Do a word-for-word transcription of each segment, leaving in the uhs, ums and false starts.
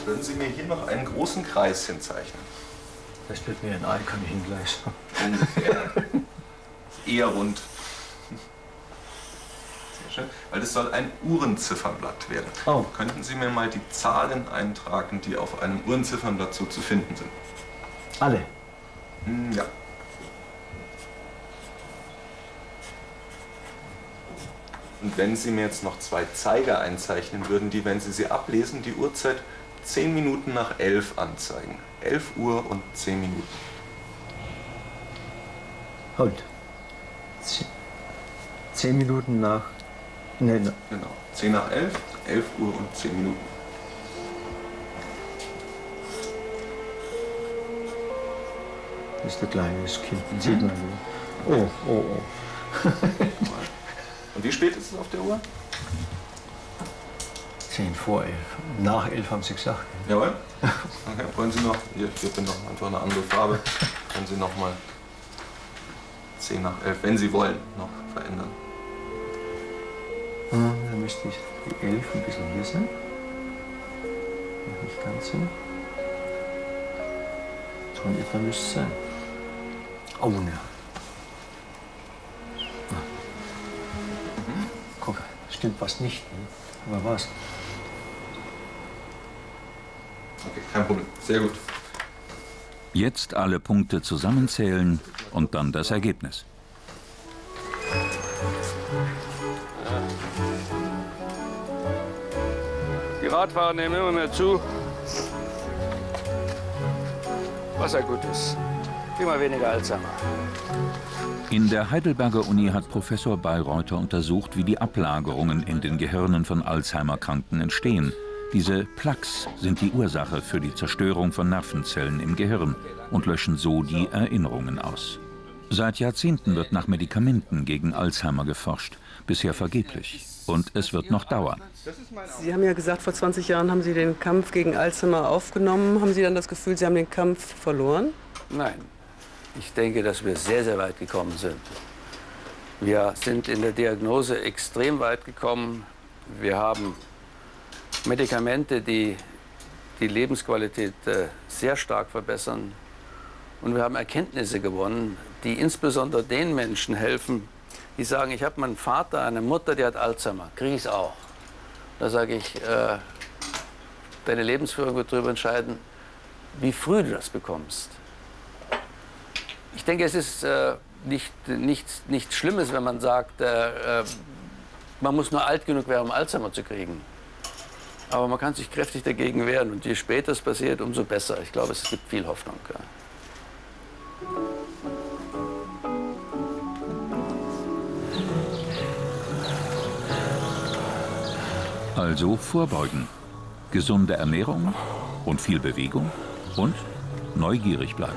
Würden Sie mir hier noch einen großen Kreis hinzeichnen? Das wird mir ein Eichhörnchen gleich. Ungefähr. Eher rund. Sehr schön. Weil das soll ein Uhrenziffernblatt werden. Oh. Könnten Sie mir mal die Zahlen eintragen, die auf einem Uhrenziffernblatt so zu finden sind? Alle? Hm, ja. Und wenn Sie mir jetzt noch zwei Zeiger einzeichnen würden, die, wenn Sie sie ablesen, die Uhrzeit zehn Minuten nach elf anzeigen. elf Uhr und zehn Minuten. Halt. Zehn Minuten nach... Nee, ne. Genau. zehn nach elf, elf Uhr und zehn Minuten. Das ist der kleine Kind. Mhm. Sieht man so. Oh, oh, oh. Und wie spät ist es auf der Uhr? Zehn vor elf. Nach elf haben Sie gesagt. Jawohl. Okay. Wollen Sie noch, hier, hier bin noch einfach eine andere Farbe. Können Sie noch mal zehn nach elf, wenn Sie wollen, noch verändern. Hm, dann müsste ich die elf ein bisschen hier sein. Nicht ganz so. So in etwa müsste es sein. Oh, ne. Mhm. Guck, stimmt was nicht. Ne? Aber was? Okay, kein Problem. Sehr gut. Jetzt alle Punkte zusammenzählen und dann das Ergebnis. Die Radfahrer nehmen immer mehr zu. Was ja gut ist. Immer weniger Alzheimer. In der Heidelberger Uni hat Professor Bayreuther untersucht, wie die Ablagerungen in den Gehirnen von Alzheimer-Kranken entstehen. Diese Plaques sind die Ursache für die Zerstörung von Nervenzellen im Gehirn und löschen so die Erinnerungen aus. Seit Jahrzehnten wird nach Medikamenten gegen Alzheimer geforscht, bisher vergeblich. Und es wird noch dauern. Sie haben ja gesagt, vor zwanzig Jahren haben Sie den Kampf gegen Alzheimer aufgenommen. Haben Sie dann das Gefühl, Sie haben den Kampf verloren? Nein. Ich denke, dass wir sehr, sehr weit gekommen sind. Wir sind in der Diagnose extrem weit gekommen. Wir haben Medikamente, die die Lebensqualität äh, sehr stark verbessern. Und wir haben Erkenntnisse gewonnen, die insbesondere den Menschen helfen, die sagen, ich habe meinen Vater, eine Mutter, die hat Alzheimer, kriege ich es auch. Da sage ich, äh, deine Lebensführung wird darüber entscheiden, wie früh du das bekommst. Ich denke, es ist äh, nicht, nichts, nichts Schlimmes, wenn man sagt, äh, äh, man muss nur alt genug werden, um Alzheimer zu kriegen. Aber man kann sich kräftig dagegen wehren. Und je später es passiert, umso besser. Ich glaube, es gibt viel Hoffnung. Ja. Also vorbeugen. Gesunde Ernährung und viel Bewegung und neugierig bleiben.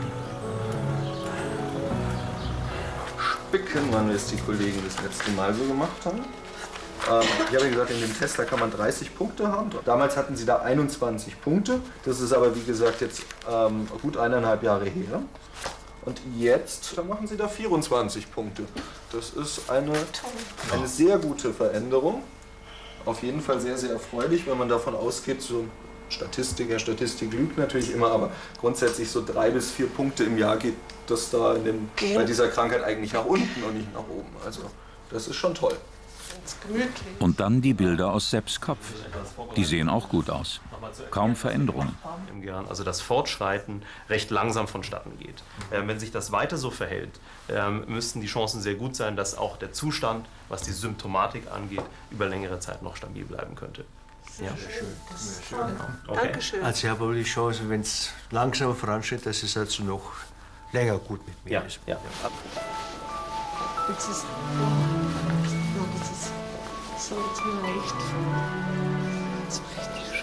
Spicken, wann wir es die Kollegen das letzte Mal so gemacht haben. Ähm, ich habe ja gesagt, in dem Test da kann man dreißig Punkte haben. Damals hatten sie da einundzwanzig Punkte. Das ist aber, wie gesagt, jetzt ähm, gut eineinhalb Jahre her. Und jetzt machen sie da vierundzwanzig Punkte. Das ist eine, eine sehr gute Veränderung. Auf jeden Fall sehr, sehr erfreulich, wenn man davon ausgeht, so Statistik, ja, Statistik lügt natürlich immer, aber grundsätzlich so drei bis vier Punkte im Jahr geht das da in dem, bei dieser Krankheit eigentlich nach unten und nicht nach oben. Also das ist schon toll. Und dann die Bilder aus Sepps Kopf. Die sehen auch gut aus. Kaum Veränderungen. Im Gehirn, also das Fortschreiten recht langsam vonstatten geht. Ähm, wenn sich das weiter so verhält, ähm, müssten die Chancen sehr gut sein, dass auch der Zustand, was die Symptomatik angeht, über längere Zeit noch stabil bleiben könnte. Ja. Sehr schön. Das ist schön. Okay. Dankeschön. Also ich habe wohl die Chance, wenn es langsamer voransteht, dass es also noch länger gut mit mir Ja. ist. Ja. Das ist, das ist so leicht. Das ist richtig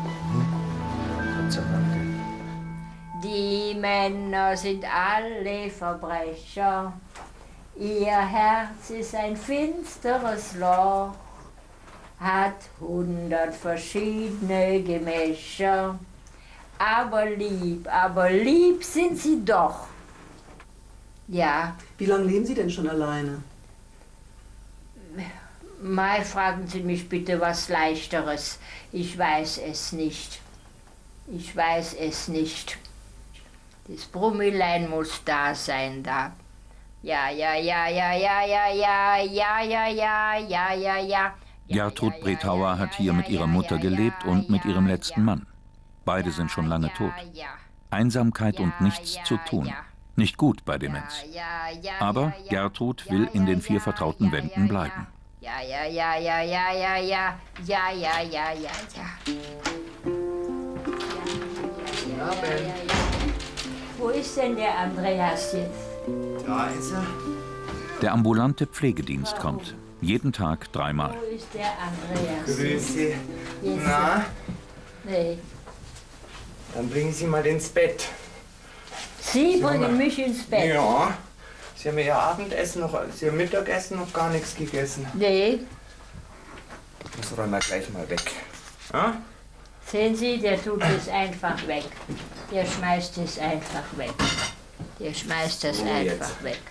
schön. Die Männer sind alle Verbrecher. Ihr Herz ist ein finsteres Loch, hat hundert verschiedene Gemächer. Aber lieb, aber lieb sind sie doch. Ja. Wie lange leben Sie denn schon alleine? Mal fragen Sie mich bitte was Leichteres. Ich weiß es nicht. Ich weiß es nicht. Das Brummelein muss da sein, da. Ja, ja, ja, ja, ja, ja, ja, ja, ja, ja, ja, ja, ja. Gertrud Bretauer hat hier mit ihrer Mutter gelebt und mit ihrem letzten Mann. Beide sind schon lange tot. Einsamkeit und nichts zu tun. Nicht gut bei Demenz. Aber Gertrud will in den vier vertrauten Wänden bleiben. Ja, ja, ja, ja, ja, ja, ja, ja, ja, ja, ja, ja. Wo ist denn der Andreas jetzt? Da ist er. Der ambulante Pflegedienst kommt. Jeden Tag dreimal. Wo ist der Andreas? Grüß Sie. Jetzt. Na, Nee. dann bringen Sie mal ins Bett. Sie bringen mich ins Bett? Ja. Sie haben Ihr Abendessen noch, Sie haben Mittagessen noch gar nichts gegessen. Nee. Das räumen wir gleich mal weg. Ja? Sehen Sie, der tut es einfach weg. Der schmeißt es einfach weg. Der schmeißt das So, einfach jetzt. weg.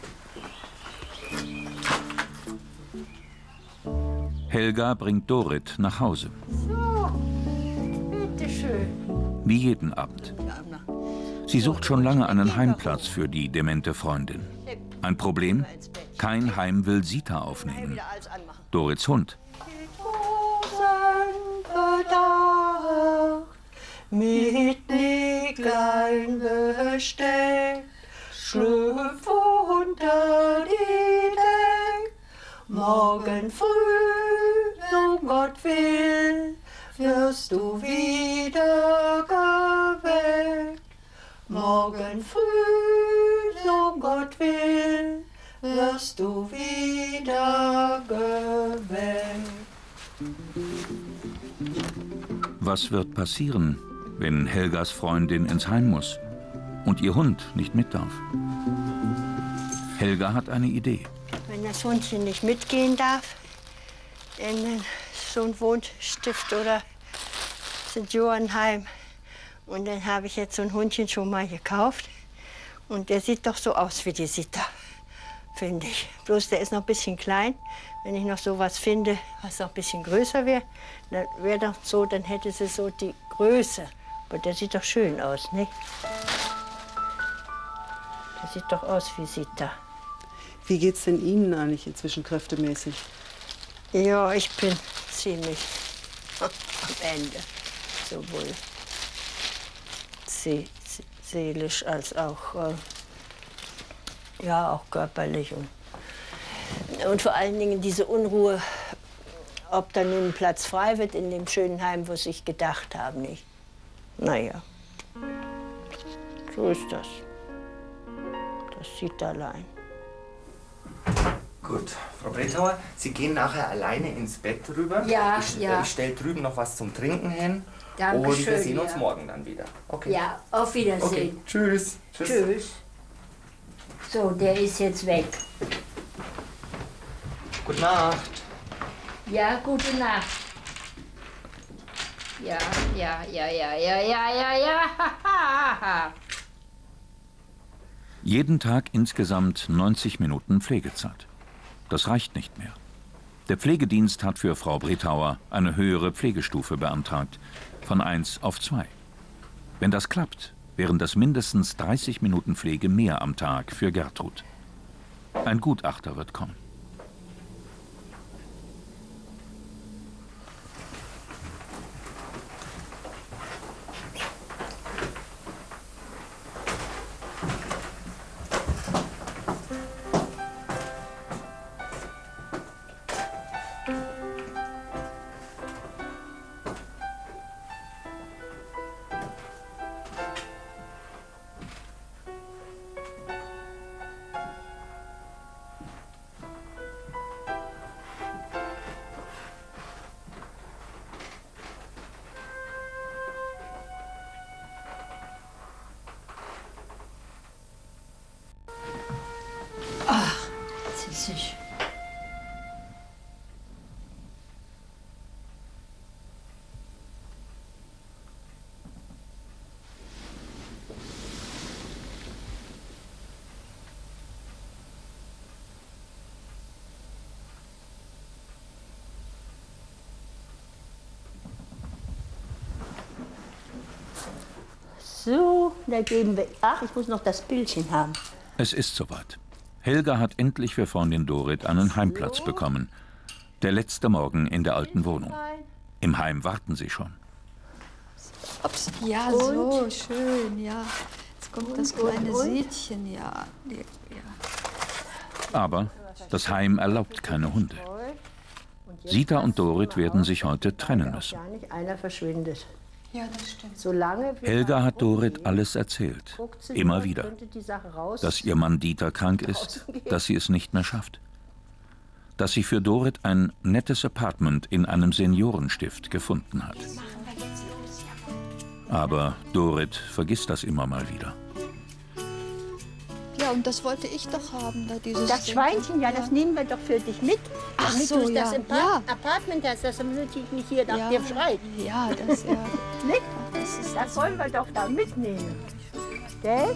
Helga bringt Dorit nach Hause. So, bitteschön. Wie jeden Abend. Sie sucht schon lange einen Heimplatz für die demente Freundin. Ein Problem? Kein Heim will Sita aufnehmen. Dorits Hund. Mit Nägeln besteckt, schlüpf unter die Deck. Morgen früh, so Gott will, wirst du wieder geweckt. Morgen früh, so Gott will, wirst du wieder geweckt. Was wird passieren, wenn Helgas Freundin ins Heim muss und ihr Hund nicht mit darf? Helga hat eine Idee. Wenn das Hundchen nicht mitgehen darf in so ein Wohnstift oder Seniorenheim, und dann habe ich jetzt so ein Hundchen schon mal gekauft und der sieht doch so aus wie die Sita, finde ich. Bloß der ist noch ein bisschen klein. Wenn ich noch so was finde, was noch ein bisschen größer wäre, dann wäre doch so, dann hätte sie so die Größe. Aber der sieht doch schön aus, nicht? Der sieht doch aus wie Sita. Wie geht's denn Ihnen eigentlich inzwischen kräftemäßig? Ja, ich bin ziemlich am Ende. Sowohl se se seelisch als auch, äh, ja, auch körperlich. Und, und vor allen Dingen diese Unruhe, ob da nun ein Platz frei wird in dem schönen Heim, wo sie sich gedacht haben, nicht? Naja, so ist das. Das sieht allein. Gut, Frau Bretauer, Sie gehen nachher alleine ins Bett rüber. Ja, ich, ja. Ich stelle drüben noch was zum Trinken hin. Dankeschön, und wir sehen uns ja. morgen dann wieder. Okay. Ja, auf Wiedersehen. Okay. Tschüss. Tschüss. Tschüss. So, der ist jetzt weg. Gute Nacht. Ja, gute Nacht. Ja, ja, ja, ja, ja, ja, ja, ja. Jeden Tag insgesamt neunzig Minuten Pflegezeit. Das reicht nicht mehr. Der Pflegedienst hat für Frau Bretauer eine höhere Pflegestufe beantragt, von eins auf zwei. Wenn das klappt, wären das mindestens dreißig Minuten Pflege mehr am Tag für Gertrud. Ein Gutachter wird kommen. So, da geben wir. Ach, ich muss noch das Bildchen haben. Es ist soweit. Helga hat endlich für Freundin Dorit einen Heimplatz bekommen. Der letzte Morgen in der alten Wohnung. Im Heim warten sie schon. Ups. Ja, so, schön, ja. Jetzt kommt das kleine Sädchen, ja. ja. Aber das Heim erlaubt keine Hunde. Sita und Dorit werden sich heute trennen müssen. Einer verschwindet. Ja, das stimmt. Solange Helga hat Dorit alles erzählt. Immer wieder. Dass ihr Mann Dieter krank ist, dass sie es nicht mehr schafft. Dass sie für Dorit ein nettes Apartment in einem Seniorenstift gefunden hat. Aber Dorit vergisst das immer mal wieder. Ja, und das wollte ich doch haben, da dieses Das Schweinchen, ja, das nehmen wir doch für dich mit. Ach damit so, du ja, das im ja. Apartment hast, dass du nicht hier nach Ja. dir schreit. Ja, das ja. Nicht? Das, ist, das wollen wir doch da mitnehmen. Gell?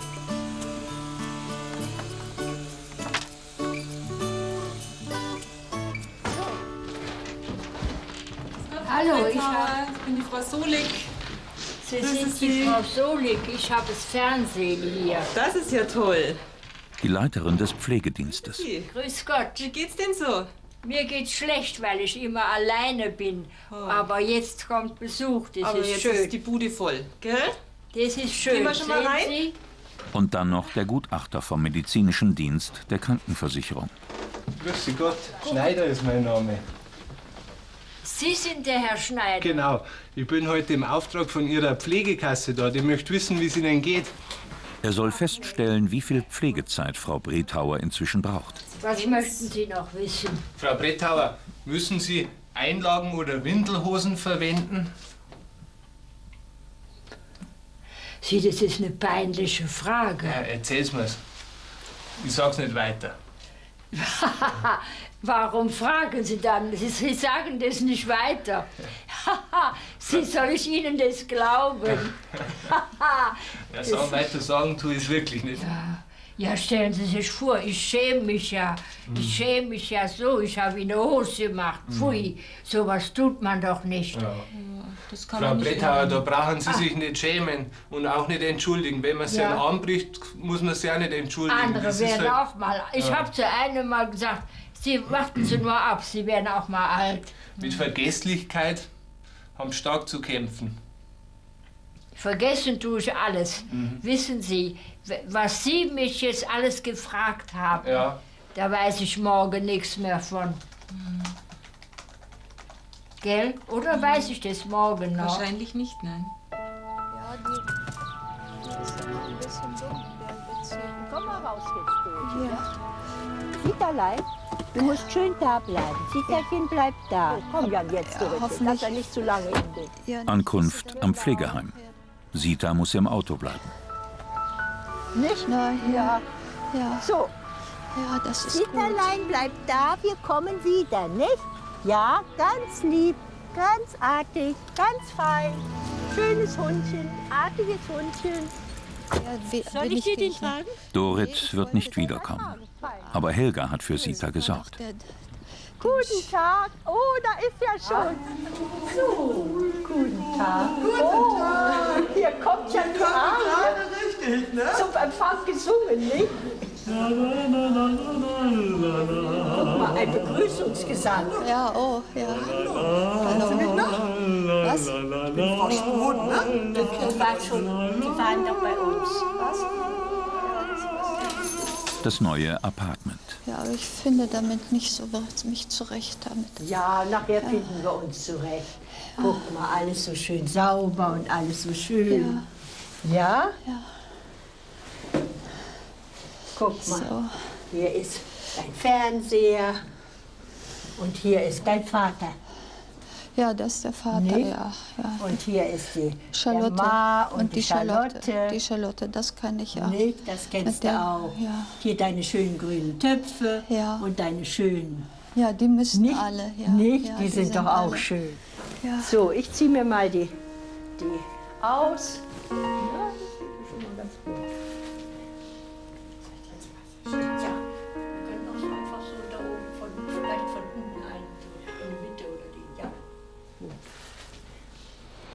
Hallo, ich, hab, ich bin die Frau Solik. Sie sind die Frau Solik. Ich habe das Fernsehen hier. Das ist ja toll. Die Leiterin des Pflegedienstes. Grüß Gott. Wie geht's denn so? Mir geht's schlecht, weil ich immer alleine bin. Oh. Aber jetzt kommt Besuch, das Aber ist jetzt schön. ist die Bude voll, gell? Das ist schön. Gehen wir schon mal Sehen rein? Sie? Und dann noch der Gutachter vom medizinischen Dienst der Krankenversicherung. Grüß Gott, Schneider ist mein Name. Sie sind der Herr Schneider. Genau, ich bin heute im Auftrag von Ihrer Pflegekasse da. Die möchte wissen, wie es Ihnen geht. Er soll feststellen, wie viel Pflegezeit Frau Bretauer inzwischen braucht. Was möchten Sie noch wissen? Frau Bretauer, müssen Sie Einlagen oder Windelhosen verwenden? Sie, das ist eine peinliche Frage. Ja, erzähl's mir's. Ich sag's nicht weiter. Warum fragen Sie dann? Sie, Sie sagen das nicht weiter. Sie, soll ich Ihnen das glauben? Ja, sagen, weiter sagen tue ich es wirklich nicht. Ja, stellen Sie sich vor, ich schäme mich ja. Ich schäme mich ja so. Ich habe Ihnen eine Hose gemacht. Pfui, sowas tut man doch nicht. Ja. Das kann Frau man nicht Bretauer, da machen. brauchen Sie sich nicht schämen und auch nicht entschuldigen. Wenn man sich Ja. einen Arm bricht, muss man sich auch nicht entschuldigen. Andere Das ist werden halt- auch mal. Ich Ja. habe zu einem mal gesagt, Sie warten Sie nur ab, Sie werden auch mal alt. Mit Vergesslichkeit haben stark zu kämpfen. Vergessen tue ich alles. Mhm. Wissen Sie, w- was Sie mich jetzt alles gefragt haben, Ja. da weiß ich morgen nichts mehr von. Gell? Oder weiß ich das morgen noch? Wahrscheinlich nicht, nein. Ja, die, die ist immer ein bisschen dumm, der Beziehung. Komm mal raus jetzt, Dorit. Ja. Sieterlein, du musst schön da bleiben. Sieterchen bleibt da. Komm ja jetzt, Ja, Dorit. hoffentlich. Lass er nicht zu lange in den. Ja, nicht, Ankunft am Pflegeheim. Sita muss im Auto bleiben. Nicht? Na, ja. Ja. So, Ja, das ist gut. Sieterlein bleibt da, wir kommen wieder, nicht? Ja, ganz lieb, ganz artig, ganz fein. Schönes Hundchen, artiges Hundchen. Ja, wie, Soll bin ich dir den gegen- tragen? Dorit wird nicht wiederkommen. Aber Helga hat für Sita gesorgt. Der, Guten Tag. Oh, da ist ja schon. So, guten Tag. Guten oh, Tag. Hier kommt ja die Arme. Richtig, ne? Zum Empfang gesungen, nicht? Guck mal, ein Begrüßungsgesang. ja, oh, ja. Kennst du mich noch? Was? Ich bin Frau Sprot, ne? Die waren schon, die waren doch bei uns. Was? Das neue Apartment. Ja, aber ich finde damit nicht so mich zurecht damit. Ja, nachher finden wir uns zurecht. Guck mal, alles so schön sauber und alles so schön. Ja? Ja. Guck mal, So. hier ist dein Fernseher und hier ist dein Vater. Ja, das ist der Vater, Nicht? ja, ja. Und hier ist die Charlotte. der Ma und, die Charlotte. Charlotte. Die Charlotte, das kann ich ja. Nicht? Das kennst Mit du der- auch. Ja. Hier deine schönen grünen Töpfe Ja. und deine schönen. Ja, die müssen Nicht? alle. Ja. Nicht? Ja, die, sind, doch auch alle. schön. Ja. So, ich ziehe mir mal die, die aus. Ja, das ist schon mal ganz gut.